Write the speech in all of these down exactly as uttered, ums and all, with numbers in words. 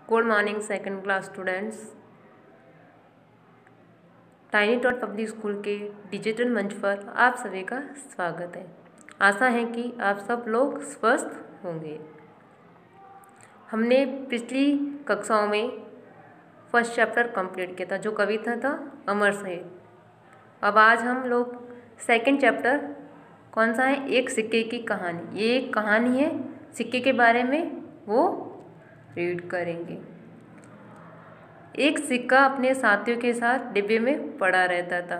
Good morning second class students. Tiny tot public school के digital मंच पर आप सभी का स्वागत है। आशा है कि आप सब लोग स्वस्थ होंगे। हमने पिछली कक्षाओं में फर्स्ट चैप्टर कंप्लीट किया था, जो कविता था अमर शहीद। अब आज हम लोग सेकंड चैप्टर कौन सा है, एक सिक्के की कहानी। ये एक कहानी है सिक्के के बारे में, वो रीड करेंगे। एक सिक्का अपने साथियों के साथ डिब्बे में पड़ा रहता था।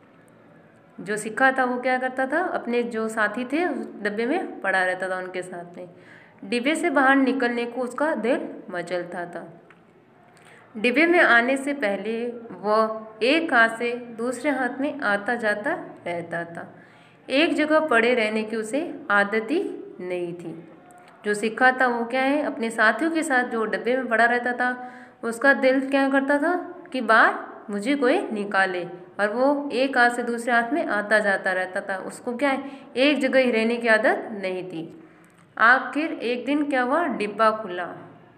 जो सिक्का था वो क्या करता था, अपने जो साथी थे उस डिब्बे में पड़ा रहता था उनके साथ में। डिब्बे से बाहर निकलने को उसका दिल मचलता था। डिब्बे में आने से पहले वह एक हाथ से दूसरे हाथ में आता जाता रहता था। एक जगह पड़े रहने की उसे आदत ही नहीं थी। जो सिक्का था वो क्या है, अपने साथियों के साथ जो डब्बे में पड़ा रहता था, उसका दिल क्या करता था कि बाहर मुझे कोई निकाले, और वो एक हाथ से दूसरे हाथ में आता जाता रहता था। उसको क्या है, एक जगह ही रहने की आदत नहीं थी। आखिर एक दिन क्या हुआ, डिब्बा खुला।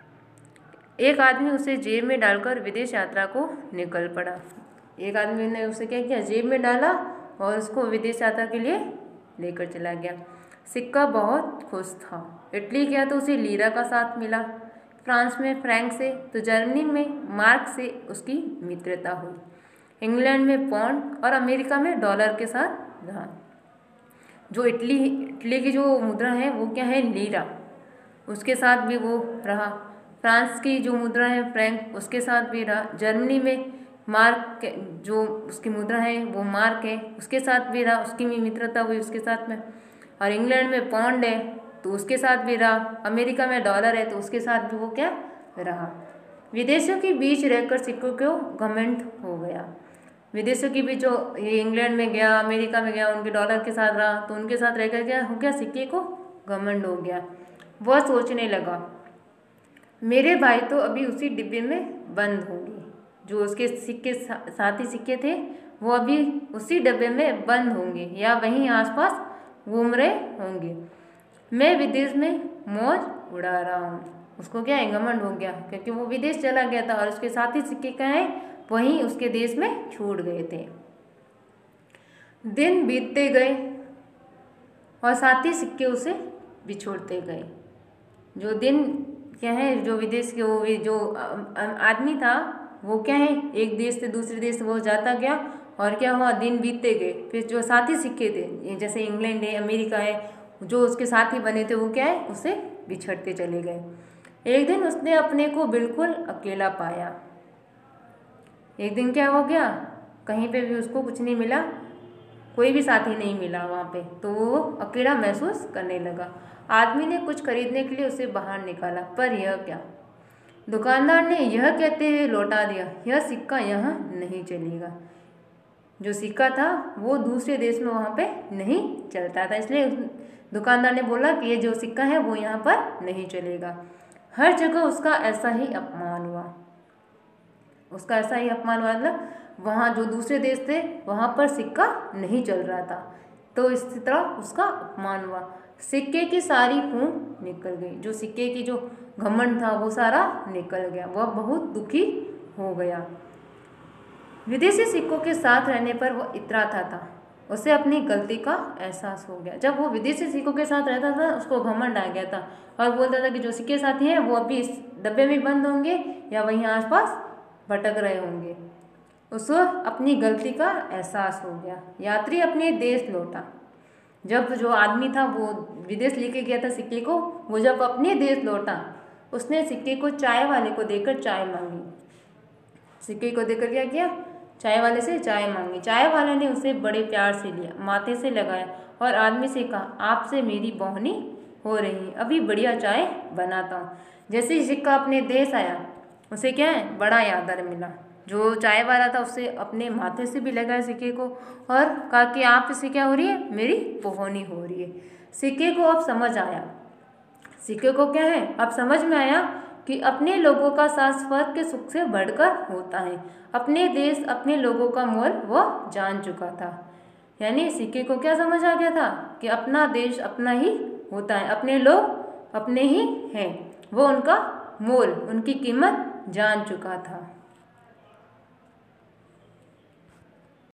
एक आदमी उसे जेब में डालकर विदेश यात्रा को निकल पड़ा। एक आदमी ने उसे क्या किया, जेब में डाला और उसको विदेश यात्रा के लिए लेकर चला गया। सिक्का बहुत खुश था। इटली गया तो उसे लीरा का साथ मिला, फ्रांस में फ्रैंक से, तो जर्मनी में मार्क से उसकी मित्रता हुई, इंग्लैंड में पौंड और अमेरिका में डॉलर के साथ रहा। जो इटली इटली की जो मुद्रा है वो क्या है, लीरा, उसके साथ भी वो रहा। फ्रांस की जो मुद्रा है फ्रैंक, उसके साथ भी रहा। जर्मनी में मार्क जो उसकी मुद्रा है वो मार्क है, उसके साथ भी रहा, उसकी भी मित्रता हुई उसके साथ में। और इंग्लैंड में पौंड है तो उसके साथ भी रहा। अमेरिका में डॉलर है तो उसके साथ भी वो क्या रहा। विदेशों के बीच रहकर सिक्कों को घमंड हो गया। विदेशों के बीच जो ये इंग्लैंड में गया, अमेरिका में गया, उनके डॉलर के साथ रहा, तो उनके साथ रहकर क्या हो गया, सिक्के को घमंड हो गया। वह सोचने लगा, मेरे भाई तो अभी उसी डिब्बे में बंद होंगे। जो उसके सिक्के सा, साथी सिक्के थे वो अभी उसी डब्बे में बंद होंगे या वहीं आसपास घूम रहे होंगे। मैं विदेश में मौज उड़ा रहा हूँ। उसको क्या है, घमंड हो गया, क्योंकि वो विदेश चला गया था और उसके साथी सिक्के क्या है, वहीं उसके देश में छूट गए थे। दिन बीतते गए और साथी सिक्के उसे बिछोड़ते गए। जो दिन क्या है, जो विदेश के वो जो आदमी था वो क्या है, एक देश से दूसरे देश वो जाता गया, और क्या हुआ, दिन बीतते गए। फिर जो साथी सिक्के थे, जैसे इंग्लैंड है, अमेरिका है, जो उसके साथी बने थे वो क्या है, उससे बिछड़ते चले गए। एक दिन उसने अपने को बिल्कुल अकेला पाया। एक दिन क्या हो गया, कहीं पे भी उसको कुछ नहीं मिला, कोई भी साथी नहीं मिला वहाँ पे, तो वो अकेला महसूस करने लगा। आदमी ने कुछ खरीदने के लिए उसे बाहर निकाला, पर यह क्या, दुकानदार ने यह कहते हुए लौटा दिया, यह सिक्का यहाँ नहीं चलेगा। जो सिक्का था वो दूसरे देश में वहाँ पे नहीं चलता था, इसलिए दुकानदार ने बोला कि ये जो सिक्का है वो यहाँ पर नहीं चलेगा। हर जगह उसका ऐसा ही अपमान हुआ। उसका ऐसा ही अपमान हुआ, मतलब वहाँ जो दूसरे देश थे वहाँ पर सिक्का नहीं चल रहा था, तो इस तरह उसका अपमान हुआ। सिक्के की सारी फूंक निकल गई। जो सिक्के की जो घमंड था वो सारा निकल गया। वह बहुत दुखी हो गया। विदेशी सिक्कों के साथ रहने पर वह इतराता था। उसे अपनी गलती का एहसास हो गया। जब वो विदेशी सिक्कों के साथ रहता था उसको घमंड आ गया था, और बोलता था कि जो सिक्के साथी हैं वो अभी इस डब्बे में बंद होंगे या वहीं आसपास भटक रहे होंगे। उसको अपनी गलती का एहसास हो गया। यात्री अपने देश लौटा। जब जो आदमी था वो विदेश लेके गया था सिक्के को, वो जब अपने देश लौटा, उसने सिक्के को चाय वाले को देकर चाय मांगी। सिक्के को देकर क्या किया, चाय वाले से चाय मांगी। चाय वाले ने उसे बड़े प्यार से लिया, माथे से लगाया और आदमी से कहा, आपसे मेरी बोहनी हो रही है, अभी बढ़िया चाय बनाता हूँ। जैसे ही सिक्का अपने देश आया उसे क्या है, बड़ा आदर मिला। जो चाय वाला था उससे अपने माथे से भी लगाया सिक्के को और कहा कि आप इससे क्या हो रही है, मेरी बोहनी हो रही है। सिक्के को अब समझ आया, सिक्के को क्या है, अब समझ में आया कि अपने लोगों का साथ स्वर्ग के सुख से बढ़कर होता है। अपने देश अपने लोगों का मोल वह जान चुका था। यानी सिक्के को क्या समझ आ गया था कि अपना देश अपना ही होता है, अपने लोग अपने ही हैं, वो उनका मोल, उनकी कीमत जान चुका था।